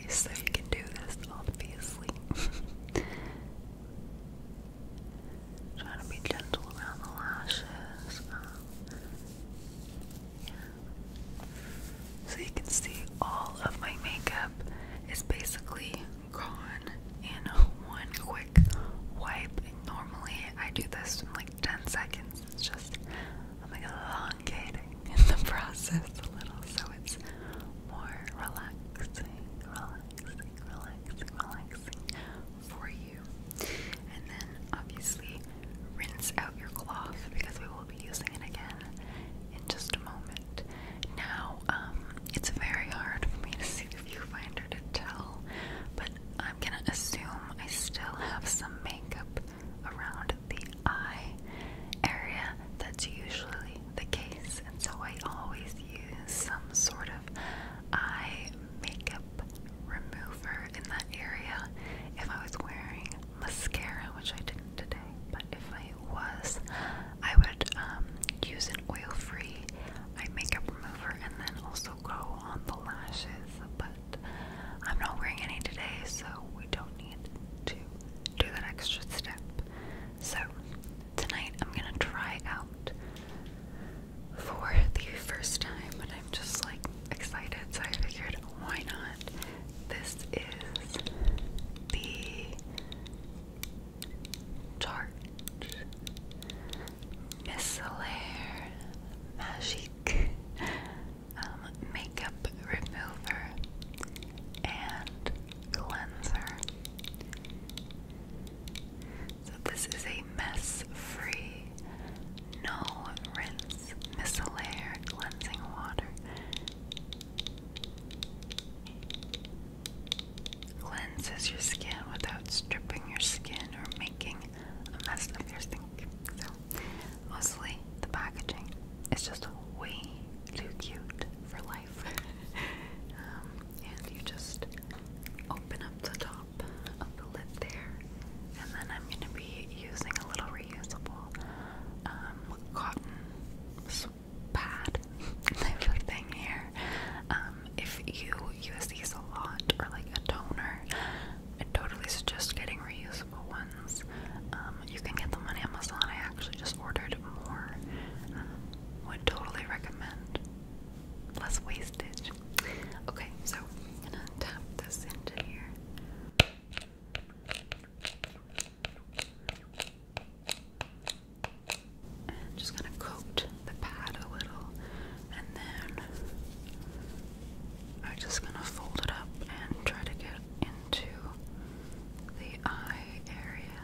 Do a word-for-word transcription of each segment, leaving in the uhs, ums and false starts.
face, so you can do this, obviously. Trying to be gentle around the lashes. Um, yeah. So you can see all of my makeup is basically gone in one quick wipe. Normally I do this in like ten seconds. It's just I'm like elongating in the process a little, so it's more relaxing, relaxing, relaxing, relaxing for you. And then obviously rinse out your cloth because we will be using it again in just a moment. Now, um, it's very hard for me to see the viewfinder to tell, but I'm gonna assume I still have some makeup around the eye area. That's usually the case, and so I always use some sort of eye makeup remover in that area. If I was wearing mascara, which I didn't today, but if I was, I would um, use an oil-free eye makeup remover and then also go on the lashes, but I'm not wearing any today, so we don't need to do that extra step. So tonight I'm gonna try out for the first time, but I'm just like excited, so I figured why not. This is the Tarte Micellar Magique um, makeup remover and cleanser. So this is a mess-free, no rinse micellar cleansing water. Cleanses your skin without stripping your skin or making a mess of your skin. So mostly the packaging is just way too cute for life. um, and you just open up the top of the lid there, and then I'm going to be using a little reusable um, cotton pad type of thing here. Um, if you use these a lot, or like a toner, I totally suggest getting reusable ones. Um, you can get them on Amazon. I actually just ordered more. Um, would totally recommend. Less wastage. Okay, so I'm gonna tap this into here. And just gonna coat the pad a little, and then I'm just gonna fold it up and try to get into the eye area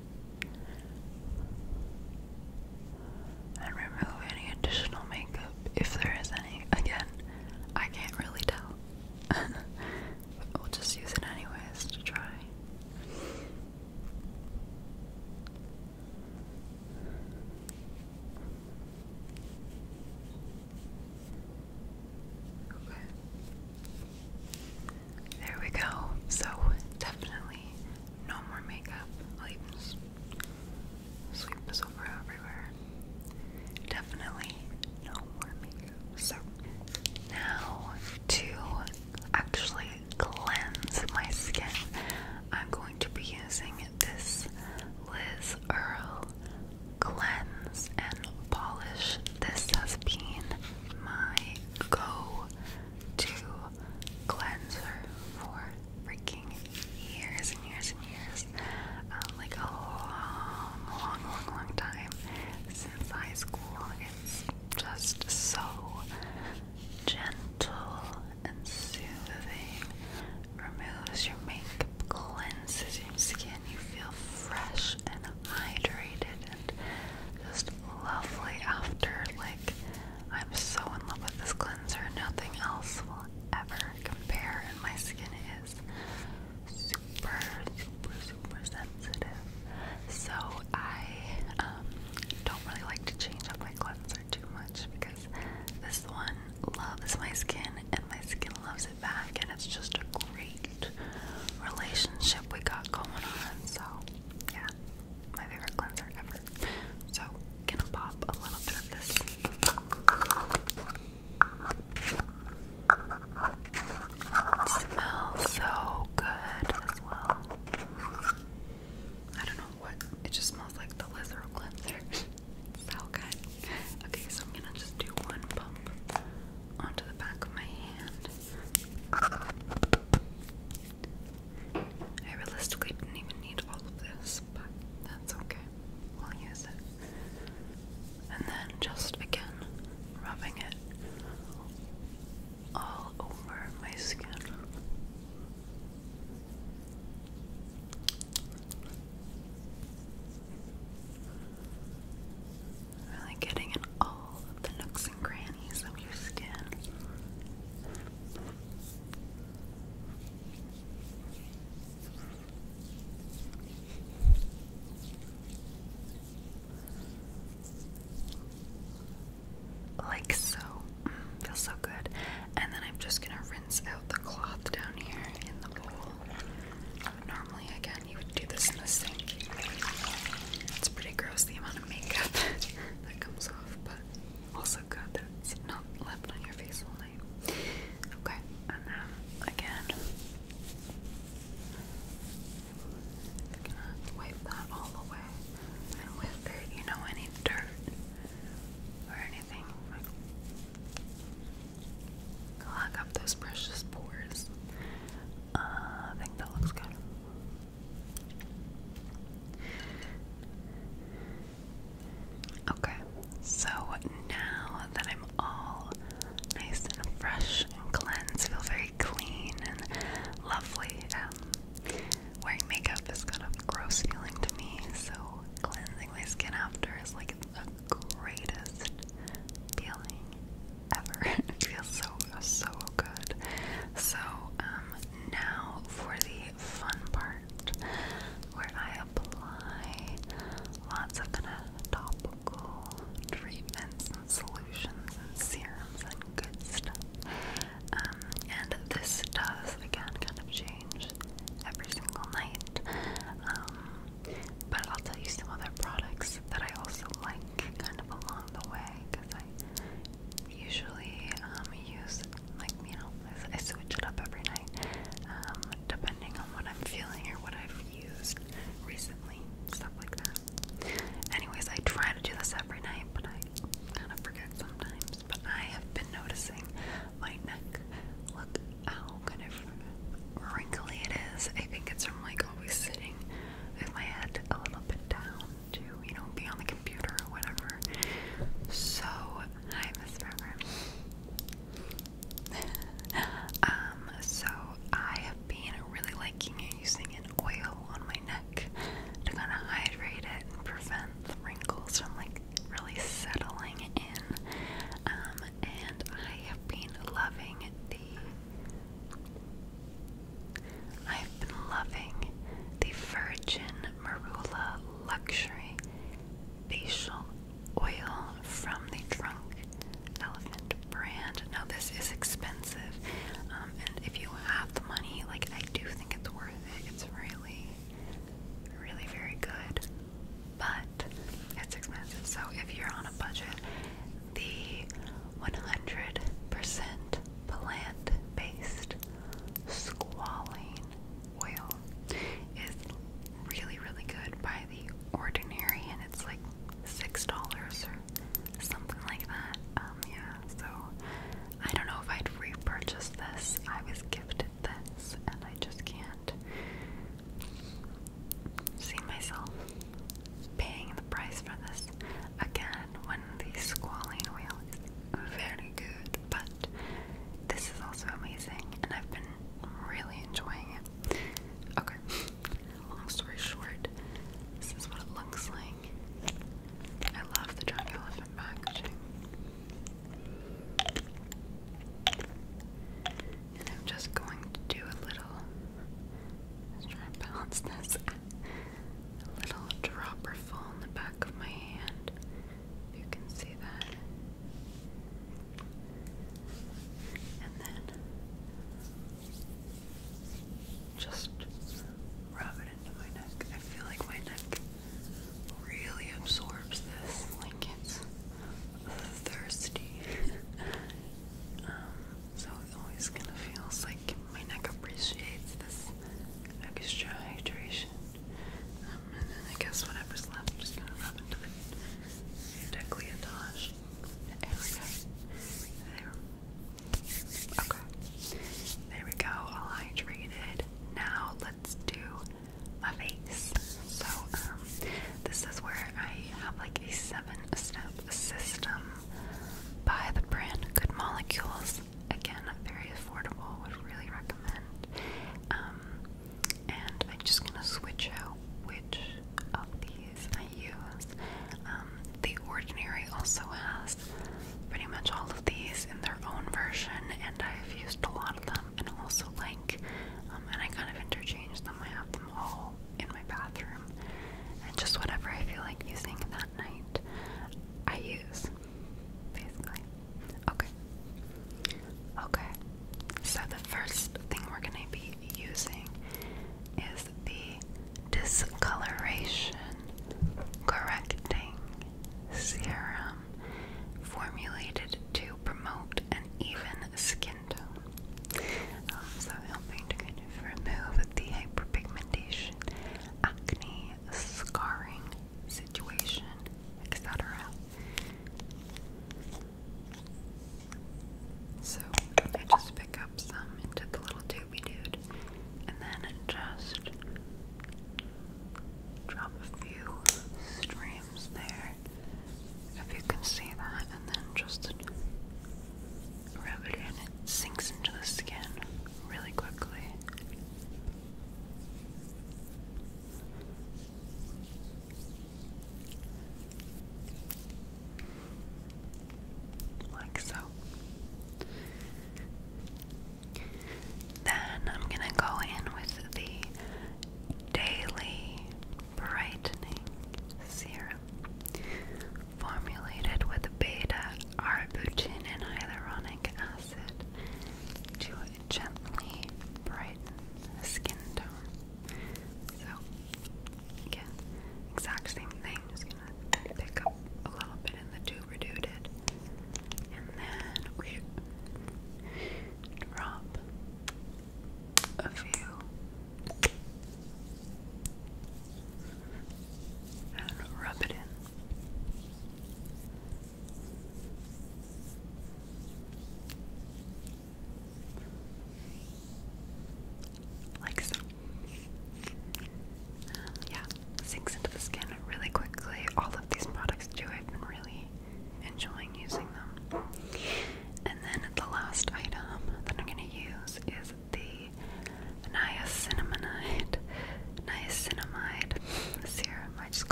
and remove any additional makeup if there is any. Again, I can't really tell. But we'll just use it anyways to try. Okay. rinse out the cloth down here in the bowl. Normally, again, you would do this in the sink. It's pretty gross, the amount of makeup that comes off, but also good that it's not left on your face all night. Okay, and then again, gonna wipe that all away. And with it, you know, any dirt or anything, like, clog up those precious pores. first.